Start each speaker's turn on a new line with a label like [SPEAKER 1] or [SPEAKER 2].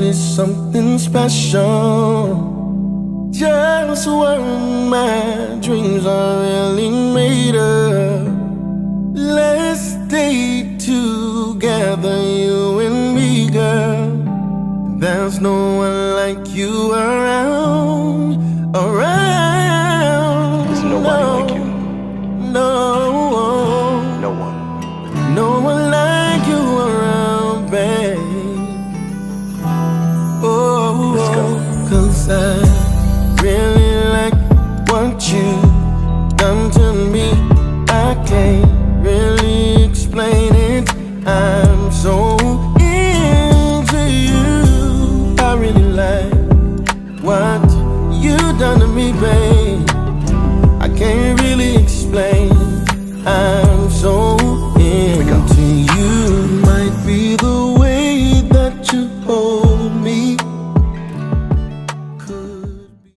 [SPEAKER 1] is something special. Just what my dreams are really made of. Let's stay together, you and me, girl. There's no one like you around.
[SPEAKER 2] There's nobody like you.
[SPEAKER 1] No.
[SPEAKER 2] No one.
[SPEAKER 1] No one like you around, babe. Oh,
[SPEAKER 2] let's go.
[SPEAKER 1] 'Cause I really like what you done to me. I can't really explain it. I'm so into you. I really like what you done to me, babe. I can't really explain.